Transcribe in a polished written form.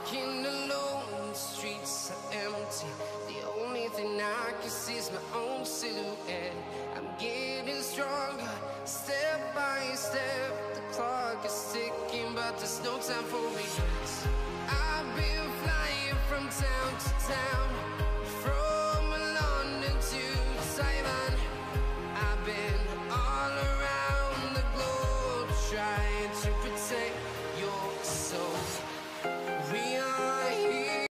walking alone, the streets are empty. The only thing I can see is my own silhouette. I'm getting stronger, step by step. The clock is ticking, but there's no time for regrets. I've been flying from town to town,